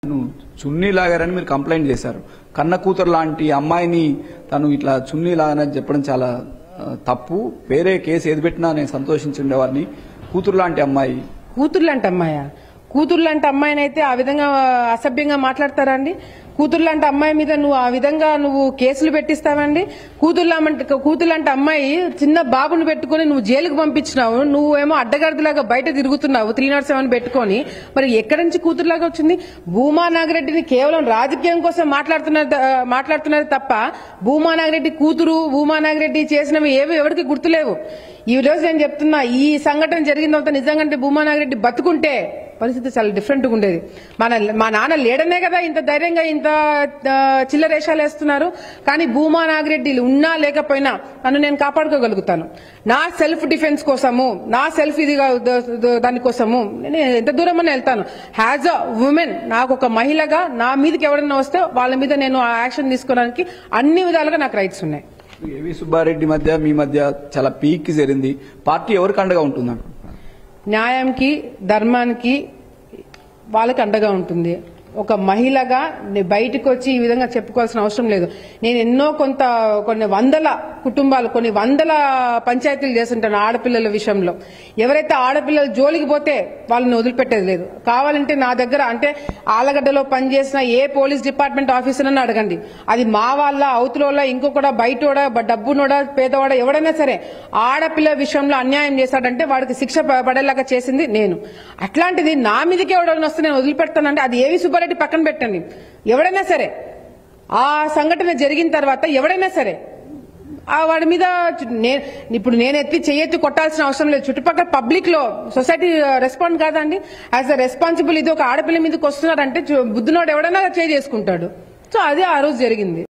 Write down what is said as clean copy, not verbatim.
చున్నీ లాగారని మీరు కంప్లైంట్ చేశారు. కన్న కూతురు లాంటి అమ్మాయిని తను ఇట్లా చున్నీ లాగానని చెప్పడం చాలా తప్పు. వేరే కేసు ఏది పెట్టినా నేను సంతోషించి ఉండేవాడిని. కూతురు లాంటి అమ్మాయి కూతురు లాంటి అమ్మాయినైతే ఆ విధంగా అసభ్యంగా మాట్లాడతారా అండి? కూతురు లాంటి అమ్మాయి మీద నువ్వు ఆ విధంగా నువ్వు కేసులు పెట్టిస్తావండి? కూతురు లాంటి అమ్మాయి చిన్న బాబును పెట్టుకుని నువ్వు జైలుకు పంపించినావు, నువ్వేమో అడ్డగాడిలాగా బయట తిరుగుతున్నావు 307 పెట్టుకొని. మరి ఎక్కడి నుంచి కూతురులాగా వచ్చింది? భూమా నాగిరెడ్డిని కేవలం రాజకీయం కోసం మాట్లాడుతున్నారు తప్ప భూమా నాగిరెడ్డి కూతురు, భూమా నాగిరెడ్డి చేసినవి ఏవి ఎవరికి గుర్తులేవు. ఈ రోజు నేను చెప్తున్నా, ఈ సంఘటన జరిగిందంతా నిజంగా భూమా నాగిరెడ్డి బతుకుంటే పరిస్థితి చాలా డిఫరెంట్గా ఉండేది. మా నాన్న లేడనే కదా ఇంత ధైర్యంగా ఇంత చిల్లరేషాలు వేస్తున్నారు. కానీ భూమా నాగిరెడ్డి ఉన్నా లేకపోయినా నన్ను నేను కాపాడుకోగలుగుతాను. నా సెల్ఫ్ డిఫెన్స్ కోసము, నా సెల్ఫ్ దానికోసము నేను ఎంత దూరం అని వెళ్తాను. యాజ్ అ ఉమెన్, నాకు ఒక మహిళగా నా మీదకి ఎవరైనా వస్తే వాళ్ళ మీద నేను ఆ యాక్షన్ తీసుకోవడానికి అన్ని విధాలుగా నాకు రైట్స్ ఉన్నాయి. ఏవి సుబ్బారెడ్డి మధ్య మీ మధ్య చాలా పీక్కి చేరింది. పార్టీ ఎవరికి అండగా ఉంటుంది? న్యాయంకి, ధర్మానికి వాళ్ళకి అండగా ఉంటుంది. ఒక మహిళగా బయటకు వచ్చి ఈ విధంగా చెప్పుకోవాల్సిన అవసరం లేదు. నేను ఎన్నో కొన్ని వందల కుటుంబాలు, కొన్ని వందల పంచాయతీలు చేస్తుంటాను ఆడపిల్లల విషయంలో. ఎవరైతే ఆడపిల్లలు జోలికి పోతే వాళ్ళని వదిలిపెట్టేది లేదు. కావాలంటే నా దగ్గర అంటే ఆలగడ్డలో పనిచేసిన ఏ పోలీస్ డిపార్ట్మెంట్ ఆఫీసర్ అని అడగండి. అది మా వాళ్ళ, అవతల, ఇంకొకడ, బయటోడా, డబ్బునోడా, పేదవాడా, ఎవడైనా సరే ఆడపిల్ల విషయంలో అన్యాయం చేశాడంటే వాడికి శిక్ష పడేలాగా చేసింది నేను. అట్లాంటిది నా మీదకి ఎవడైనా వస్తే నేను వదిలిపెడతానంటే అది ఏవి సుబ్బారెడ్డి పక్కన పెట్టండి. ఎవడైనా సరే ఆ సంఘటన జరిగిన తర్వాత ఎవడైనా సరే వాడి మీద ఇప్పుడు నేను చెయ్యెత్తి కొట్టాల్సిన అవసరం లేదు. చుట్టుపక్కల పబ్లిక్ లో సొసైటీ రెస్పాండ్ కాదండి. యాజ్ అ రెస్పాన్సిబుల్ ఇది ఒక ఆడపిల్ల మీదకి వస్తున్నారంటే బుద్ధినోడు ఎవడైనా చేసుకుంటాడు. సో అది ఆ రోజు జరిగింది.